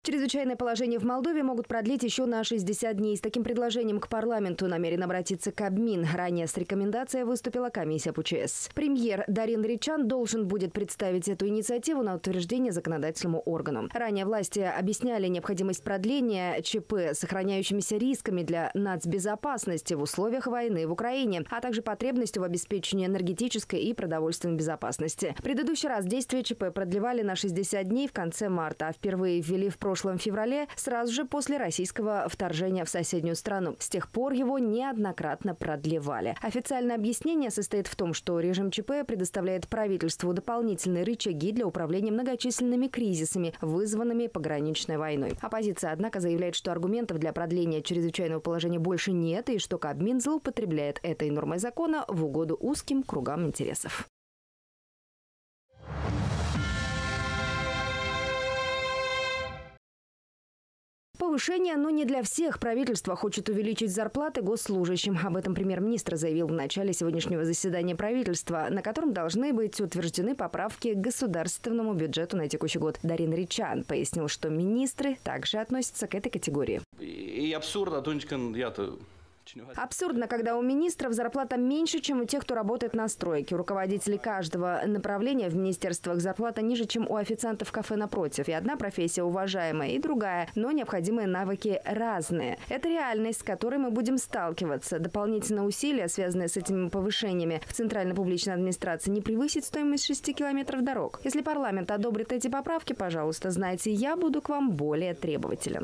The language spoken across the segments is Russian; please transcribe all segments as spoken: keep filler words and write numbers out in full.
Чрезвычайное положение в Молдове могут продлить еще на шестьдесят дней. С таким предложением к парламенту намерен обратиться Кабмин. Ранее с рекомендацией выступила комиссия по ЧС. Премьер Дарин Ричан должен будет представить эту инициативу на утверждение законодательному органу. Ранее власти объясняли необходимость продления ЧП сохраняющимися рисками для нацбезопасности в условиях войны в Украине, а также потребностью в обеспечении энергетической и продовольственной безопасности. В предыдущий раз действие ЧП продлевали на шестьдесят дней в конце марта, а впервые ввели в прошлом В прошлом феврале, сразу же после российского вторжения в соседнюю страну. С тех пор его неоднократно продлевали. Официальное объяснение состоит в том, что режим ЧП предоставляет правительству дополнительные рычаги для управления многочисленными кризисами, вызванными пограничной войной. Оппозиция, однако, заявляет, что аргументов для продления чрезвычайного положения больше нет и что Кабмин злоупотребляет этой нормой закона в угоду узким кругам интересов. Повышение, но не для всех. Правительство хочет увеличить зарплаты госслужащим. Об этом премьер-министр заявил в начале сегодняшнего заседания правительства, на котором должны быть утверждены поправки к государственному бюджету на текущий год. Дарин Ричан пояснил, что министры также относятся к этой категории. И абсурдно, я-то... Абсурдно, когда у министров зарплата меньше, чем у тех, кто работает на стройке. У руководителей каждого направления в министерствах зарплата ниже, чем у официантов в кафе напротив. И одна профессия уважаемая, и другая, но необходимые навыки разные. Это реальность, с которой мы будем сталкиваться. Дополнительные усилия, связанные с этими повышениями в Центральной публичной администрации, не превысит стоимость шести километров дорог. Если парламент одобрит эти поправки, пожалуйста, знайте, я буду к вам более требователен.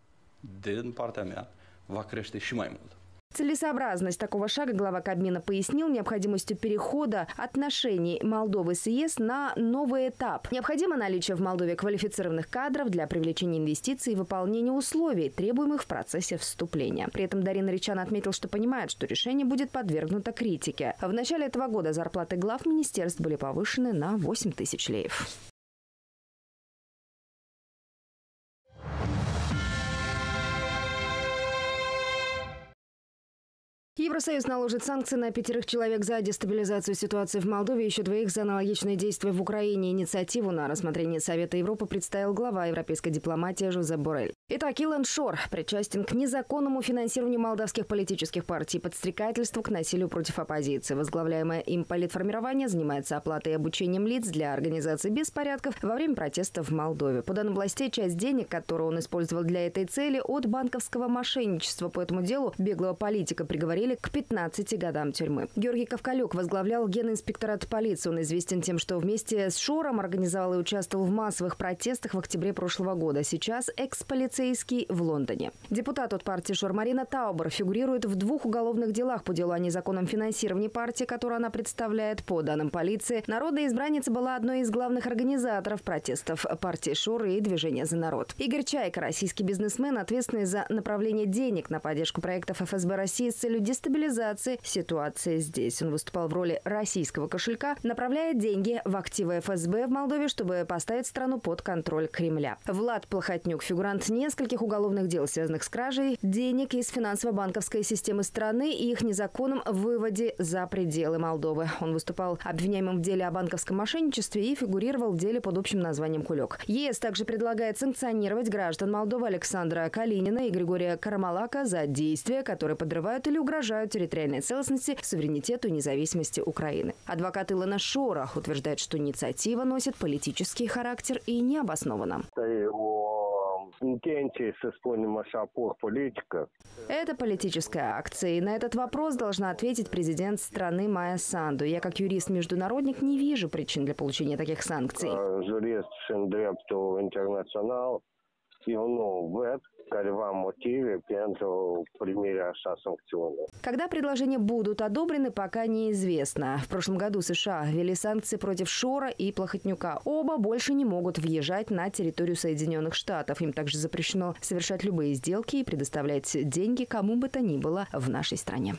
Целесообразность такого шага глава Кабмина пояснил необходимостью перехода отношений Молдовы с ЕС на новый этап. Необходимо наличие в Молдове квалифицированных кадров для привлечения инвестиций и выполнения условий, требуемых в процессе вступления. При этом Дарин Ричан отметил, что понимает, что решение будет подвергнуто критике. В начале этого года зарплаты глав министерств были повышены на восемь тысяч леев. Евросоюз наложит санкции на пятерых человек за дестабилизацию ситуации в Молдове, еще двоих за аналогичные действия в Украине. Инициативу на рассмотрение Совета Европы представил глава европейской дипломатии Жозеп Боррель. Итак, Илон Шор причастен к незаконному финансированию молдавских политических партий, подстрекательству к насилию против оппозиции. Возглавляемое им политформирование занимается оплатой и обучением лиц для организации беспорядков во время протестов в Молдове. По данным властей, часть денег, которую он использовал для этой цели, от банковского мошенничества. По этому делу беглого политика приговорили к пятнадцати годам тюрьмы. Георгий Ковкалюк возглавлял Генинспекторат полиции. Он известен тем, что вместе с Шором организовал и участвовал в массовых протестах в октябре прошлого года. Сейчас экс-полицейский в Лондоне. Депутат от партии Шор Марина Таубер фигурирует в двух уголовных делах по делу о незаконном финансировании партии, которую она представляет. По данным полиции, народная избранница была одной из главных организаторов протестов партии Шор и движения «За народ». Игорь Чайка, российский бизнесмен, ответственный за направление денег на поддержку проектов эф эс бэ России с целью дестабилизации ситуации здесь. Он выступал в роли российского кошелька, направляя деньги в активы эф эс бэ в Молдове, чтобы поставить страну под контроль Кремля. Влад Плохотнюк, фигурант нескольких уголовных дел, связанных с кражей денег из финансово-банковской системы страны и их незаконном выводе за пределы Молдовы. Он выступал обвиняемым в деле о банковском мошенничестве и фигурировал в деле под общим названием «Кулек». ЕС также предлагает санкционировать граждан Молдовы Александра Калинина и Григория Карамалака за действия, которые подрывают или угрожают территориальной целостности, суверенитету и независимости Украины. Адвокат Илона Шора утверждает, что инициатива носит политический характер и необоснованна. Это политическая акция, и на этот вопрос должна ответить президент страны Майя Санду. Я, как юрист-международник, не вижу причин для получения таких санкций. Когда предложения будут одобрены, пока неизвестно. В прошлом году США ввели санкции против Шора и Плохотнюка. Оба больше не могут въезжать на территорию Соединенных Штатов. Им также запрещено совершать любые сделки и предоставлять деньги кому бы то ни было в нашей стране.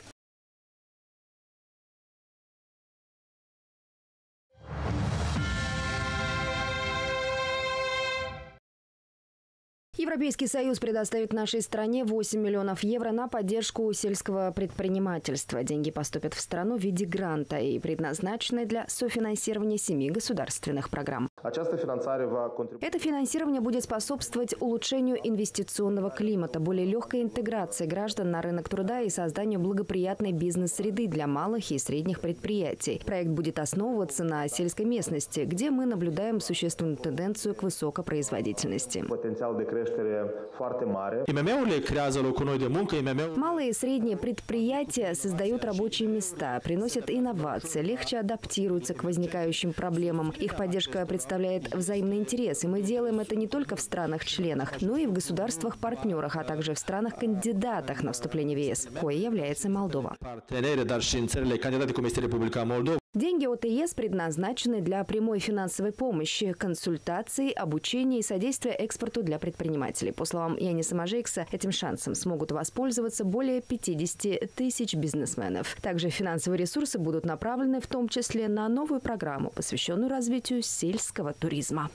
Европейский Союз предоставит нашей стране восемь миллионов евро на поддержку сельского предпринимательства. Деньги поступят в страну в виде гранта и предназначены для софинансирования семи государственных программ. Это финансирование будет способствовать улучшению инвестиционного климата, более легкой интеграции граждан на рынок труда и созданию благоприятной бизнес-среды для малых и средних предприятий. Проект будет основываться на сельской местности, где мы наблюдаем существенную тенденцию к высокопроизводительности. Малые и средние предприятия создают рабочие места, приносят инновации, легче адаптируются к возникающим проблемам. Их поддержка представляет взаимный интерес, и мы делаем это не только в странах-членах, но и в государствах-партнерах, а также в странах-кандидатах на вступление в ЕС, коей является Молдова. Деньги от ЕС предназначены для прямой финансовой помощи, консультаций, обучения и содействия экспорту для предпринимателей. По словам Яниса Мажейкса, этим шансом смогут воспользоваться более пятидесяти тысяч бизнесменов. Также финансовые ресурсы будут направлены в том числе на новую программу, посвященную развитию сельского туризма.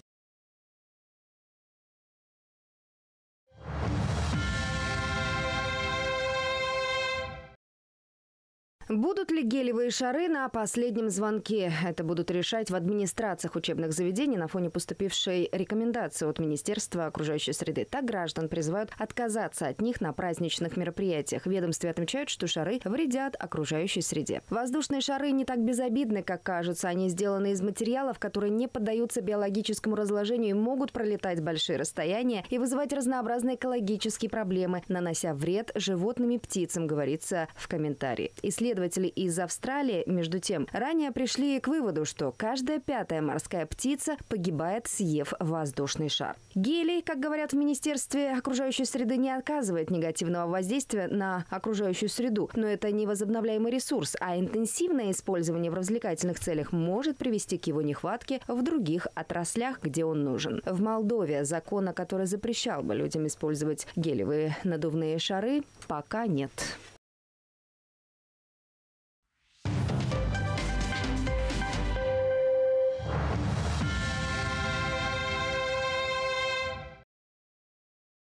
Будут ли гелевые шары на последнем звонке? Это будут решать в администрациях учебных заведений на фоне поступившей рекомендации от Министерства окружающей среды. Так граждан призывают отказаться от них на праздничных мероприятиях. В ведомстве отмечают, что шары вредят окружающей среде. Воздушные шары не так безобидны, как кажутся. Они сделаны из материалов, которые не поддаются биологическому разложению и могут пролетать большие расстояния и вызывать разнообразные экологические проблемы, нанося вред животным и птицам, говорится в комментарии. Исследователи из Австралии, между тем, ранее пришли к выводу, что каждая пятая морская птица погибает, съев воздушный шар. Гелий, как говорят в Министерстве окружающей среды, не оказывает негативного воздействия на окружающую среду. Но это не возобновляемый ресурс, а интенсивное использование в развлекательных целях может привести к его нехватке в других отраслях, где он нужен. В Молдове закона, который запрещал бы людям использовать гелевые надувные шары, пока нет.